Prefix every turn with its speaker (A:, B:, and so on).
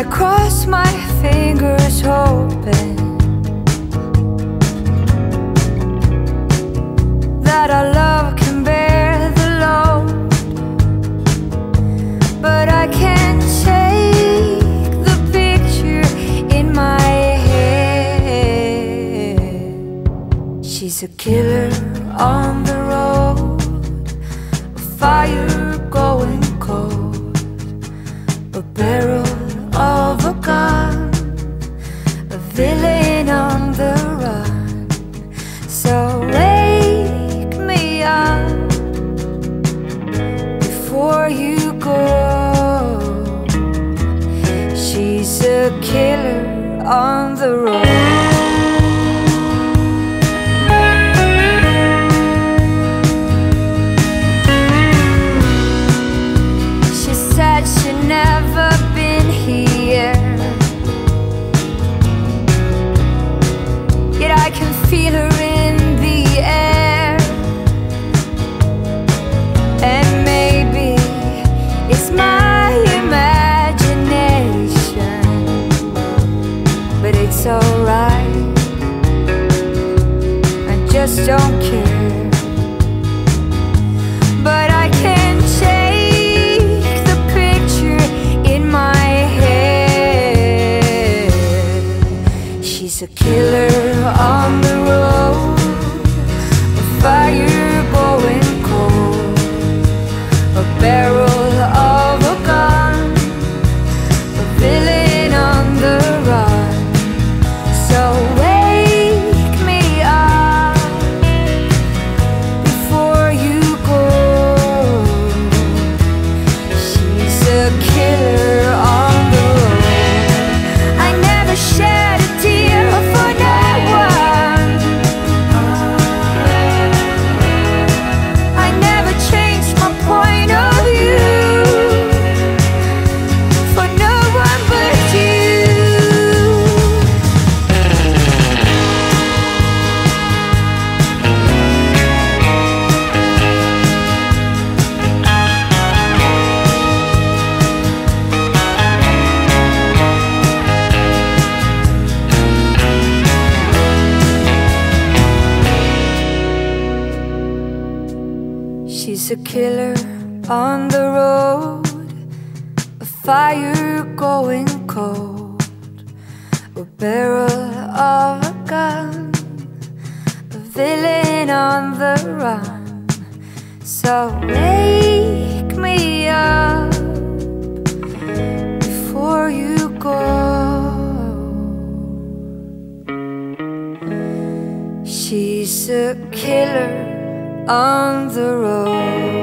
A: cross my fingers hoping that our love can bear the load, but I can't take the picture in my head. She's a killer on the road, a fire going cold, a barrel of a gun, a villain on the run. So wake me up before you go. She's a killer on the road. She'd never been here, yet I can feel her in the air. And maybe it's my imagination, but it's alright, I just don't care. But I can't change she's a killer on the road, a fire going cold, a barrel of a gun, a villain on the run. So wake me up before you go. She's a killer on the road. I never shed a tear for no one. I never changed my point of view for no one but you. She's a killer on the road, a fire going cold, a barrel of a gun, a villain on the run. So wake me up before you go. She's a killer on the road.